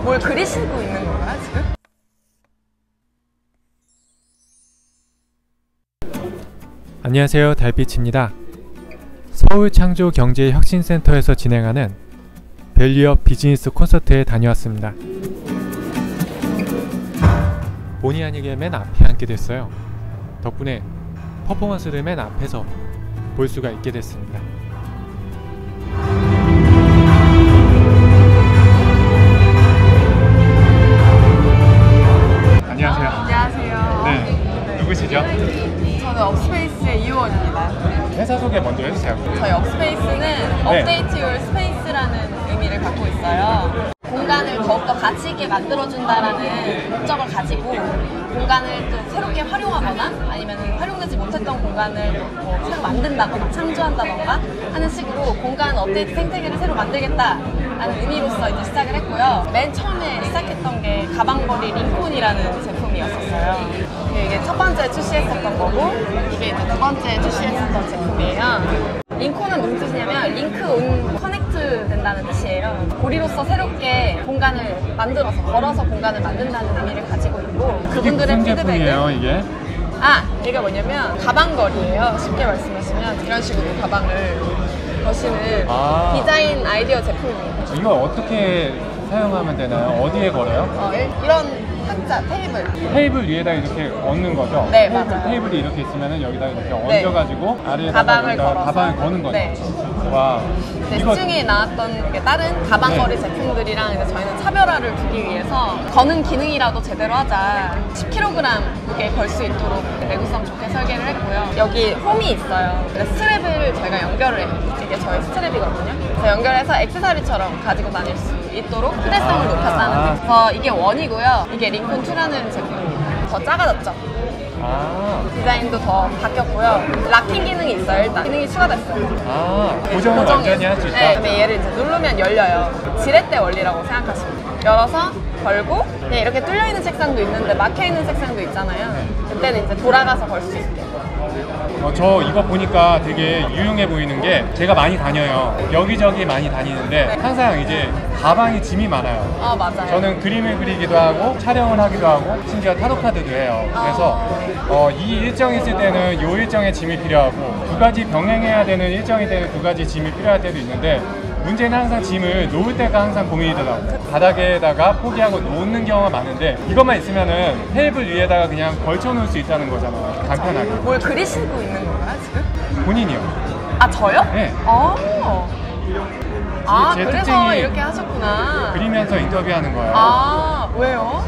뭘 그리시고 있는 건가요, 지금? 안녕하세요, 달빛입니다. 서울창조경제혁신센터에서 진행하는 밸류업 비즈니스 콘서트에 다녀왔습니다. 본의 아니게 맨 앞에 앉게 됐어요. 덕분에 퍼포먼스를 맨 앞에서 볼 수가 있게 됐습니다. 안녕하세요. 안녕하세요. 네, 누구시죠? 저는 업스페이스의 이효원입니다. 회사 소개 먼저 해주세요. 저희 업스페이스는 Update Your Space라는 의미를 갖고 있어요. 공간을 더욱더 가치 있게 만들어준다라는 목적을 가지고 공간을 또 새롭게 활용하거나 아니면 활용되지 못했던 공간을 뭐 새로 만든다거나 창조한다던가 하는 식으로 공간 업데이트 생태계를 새로 만들겠다라는 의미로서 이제 시작을 했고요. 맨 처음에 시작했던 게 가방걸이 링콘이라는 제품이었었어요. 이게 첫 번째 출시했었던 거고 이게 이제 두 번째 출시했었던 제품이에요. 링콘은 무슨 뜻이냐면 링크 온 커넥트 된다는 뜻이에요. 고리로서 새롭게 공간을 만들어서 걸어서 공간을 만든다는 의미를 가지고 있고 그분들의 피드백은 이게? 얘가 뭐냐면 가방걸이에요. 쉽게 말씀하시면 이런 식으로 가방을 거시는 디자인 아이디어 제품입니다. 이거 어떻게 사용하면 되나요? 어디에 걸어요? 이런 탁자, 테이블 위에다 이렇게 얹는 거죠? 네, 맞아요. 테이블이 이렇게 있으면 여기다 이렇게 네. 얹어가지고 아래에다가 가방을 걸어서 가방을 거는 거죠? 네. 와. 시중에 나왔던 게 다른 가방걸이 제품들이랑 이제 저희는 차별화를 두기 위해서 거는 기능이라도 제대로 하자. 10kg 무게 걸 수 있도록 내구성 좋게 설계를 했고요. 여기 홈이 있어요. 스트랩을 저희가 연결을 해요. 이게 저희 스트랩이거든요. 그래서 연결해서 액세서리처럼 가지고 다닐 수 있도록 휴대성을 높였다는 그래서 이게 원이고요. 이게 링콘 2라는 제품입니다. 더 작아졌죠? 디자인도 더 바뀌었고요. 락킹 기능이 있어요. 일단 기능이 추가됐어요. 고정을 완전히 할 수 있다? 네, 그다음에 얘를 이제 누르면 열려요. 지렛대 원리라고 생각하시면 돼요. 열어서 걸고 그냥 이렇게 뚫려있는 책상도 있는데 막혀있는 책상도 있잖아요. 그때는 이제 돌아가서 걸 수 있게. 저 이거 보니까 되게 유용해 보이는 게 제가 많이 다녀요. 여기저기 많이 다니는데 항상 이제 가방에 짐이 많아요. 맞아요. 저는 그림을 그리기도 하고 촬영을 하기도 하고 심지어 타로카드도 해요. 그래서 이 일정이 있을 때는 이 일정의 짐이 필요하고 두 가지 병행해야 되는 일정이 되는 두 가지 짐이 필요할 때도 있는데 문제는 항상 짐을 놓을 때가 항상 고민이더라고요. 바닥에다가 포기하고 놓는 경우가 많은데 이것만 있으면은 테이블 위에다가 그냥 걸쳐 놓을 수 있다는 거잖아요. 간편하게. 뭘 그리시고 있는 건가요, 지금? 본인이요. 저요? 네. 제 그래서 특징이 이렇게 하셨구나. 그리면서 인터뷰하는 거예요. 왜요?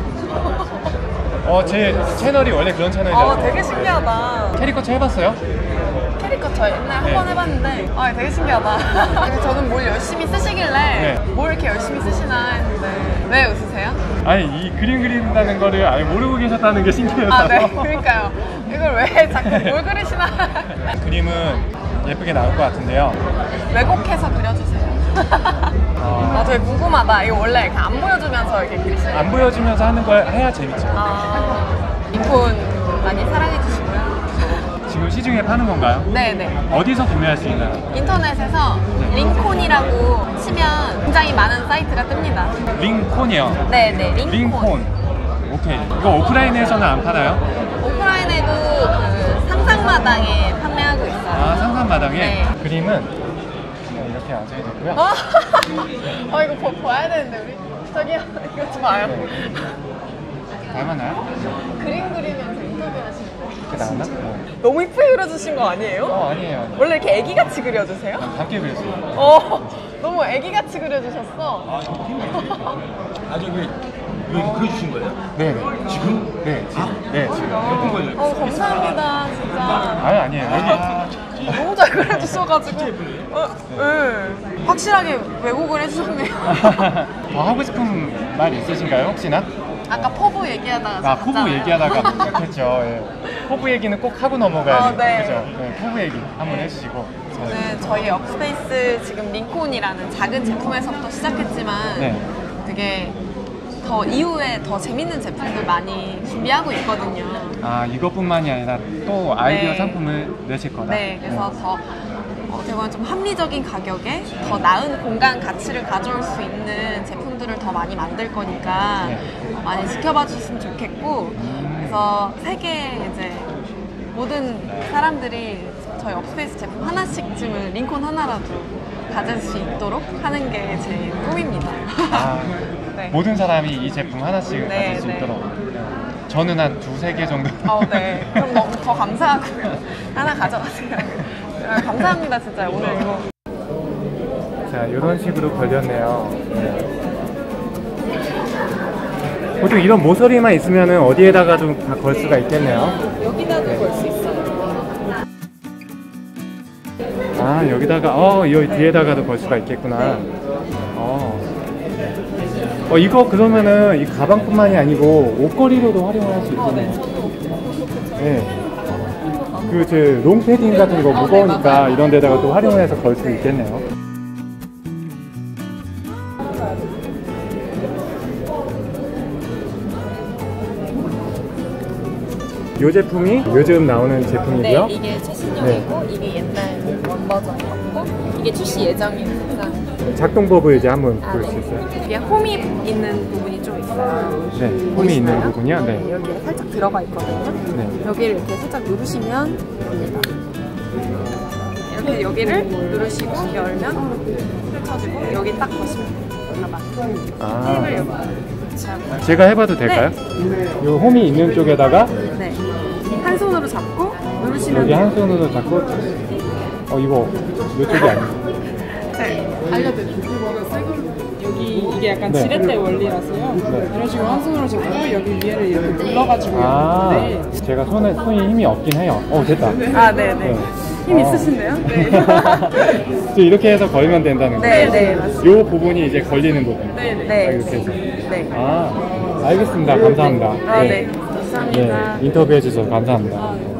제 채널이 원래 그런 채널이잖아요. 되게 신기하다. 캐리커처 해봤어요? 저 옛날에 한 번 해봤는데 되게 신기하다. 그래서 저는 뭘 열심히 쓰시길래 뭘 이렇게 열심히 쓰시나 했는데 왜 웃으세요? 아니 이 그림 그린다는 거를 아예 모르고 계셨다는 게 신기해서. 네, 그러니까요. 이걸 왜 자꾸 뭘 그리시나. 그림은 예쁘게 나올 것 같은데요. 왜곡해서 그려주세요. 되게 궁금하다. 이거 원래 이렇게 안 보여주면서 이렇게 그리시는 안 보여주면서 하는 걸 해야 재밌죠. 링콘 많이 사랑해주시고요. 지금 시중에 파는 건가요? 네네. 어디서 구매할 수 있나요? 인터넷에서 링콘이라고 치면 굉장히 많은 사이트가 뜹니다. 링콘이요? 네네, 링콘. 오케이. 이거 오프라인에서는 안 팔아요? 오프라인에도 그 상상마당에 판매하고 있어요. 상상마당에? 네. 그림은 이렇게 앉아야 되고요. 이거 봐야 되는데 우리. 저기요, 이거 좀 봐요. 닮았나요? 그림 그리면서 인터뷰 하시는 거. 이렇게 나왔나? 너무 이쁘게 그려주신 거 아니에요? 아니에요. 원래 이렇게 애기같이 그려주세요? 밝게 그렸어요. 너무 애기같이 그려주셨어. 이거 그려주신 거예요? 네. 지금? 네, 지금. 네, 지금. 예쁜 거예요? 감사합니다, 진짜. 아니에요. 여기. 너무 잘 그려주셔가지고. 네. 확실하게 왜곡을 해주셨네요. 더 하고 싶은 말 있으신가요, 혹시나? 아까 포부 얘기하다가 포부 얘기하다가 그렇죠. 예. 포부 얘기는 꼭 하고 넘어가야 돼요. 네. 그렇죠. 네, 포부 얘기 한번 해주시고. 저는 저희 업스페이스 지금 링콘이라는 작은 제품에서부터 시작했지만 되게 더 이후에 더 재밌는 제품들 많이 준비하고 있거든요. 이것뿐만이 아니라 또 아이디어 상품을 내실 거다. 네, 그래서 더 어떻게 보면 좀 합리적인 가격에 더 나은 공간 가치를 가져올 수 있는 제품들 제품들을 더 많이 만들 거니까 네. 많이 지켜봐 주셨으면 좋겠고, 그래서 세계 이제 모든 사람들이 저희 업스페이스 제품 하나씩쯤은 링콘 하나라도 가질 수 있도록 하는 게 제 꿈입니다. 아, 네. 모든 사람이 이 제품 하나씩 네, 가질 수 네. 있도록. 저는 한 2-3개 정도. 네. 그럼 너무 더 감사하고요. 하나 가져가세요. 감사합니다, 진짜 오늘 이거. 자, 이런 식으로 걸렸네요. 보통 이런 모서리만 있으면 어디에다가 좀 다 걸 수가 있겠네요. 여기다도 걸 수 있어요. 아, 여기다가, 여기 뒤에다가도 걸 수가 있겠구나. 이거 그러면은 이 가방뿐만이 아니고 옷걸이로도 활용을 할 수 있겠네요. 네. 롱 패딩 같은 거 무거우니까 이런 데다가 또 활용해서 걸 수 있겠네요. 이 제품이 요즘 나오는 제품이고요. 네, 이게 최신형이고 이게 옛날 원버전이었고 이게 출시 예정입니다. 작동법을 이제 한번 볼 수 있어요. 이게 홈이 있는 부분이 좀 있어요. 네, 홈이 있는 부분이요. 네. 여기에 살짝 들어가 있거든요. 네. 여기를 이렇게 살짝 누르시면 됩니다. 이렇게 여기를 누르시고 열면 펼쳐지고 여기 딱 거시면 돼요. 아, 팁을 여기 위치하고. 제가 해봐도 될까요? 이 홈이 있는 쪽에다가 네. 한 손으로 잡고 누르시면 여기 한 손으로 잡고 이거 이쪽이 아니에요. 네. 이게 약간 네. 지렛대 원리라서요. 네. 이런 식으로 한 손으로 잡고 여기 위에를 이렇게 눌러가지고 네. 제가 손이 힘이 없긴 해요. 됐다. 아, 네네. 힘 있으신데요? 네. 저 이렇게 해서 걸면 된다는 거예요? 네, 맞습니다. 이 부분이 이제 걸리는 부분. 네. 이렇게 해서. 네. 알겠습니다. 감사합니다. 네. 감사합니다. 인터뷰해 주셔서 감사합니다.